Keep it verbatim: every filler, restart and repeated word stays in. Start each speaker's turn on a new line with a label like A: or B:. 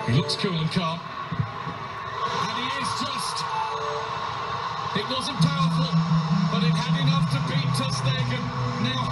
A: He looks cool and calm. And he is just... It wasn't powerful, but it had enough to beat Ter Stegen. Now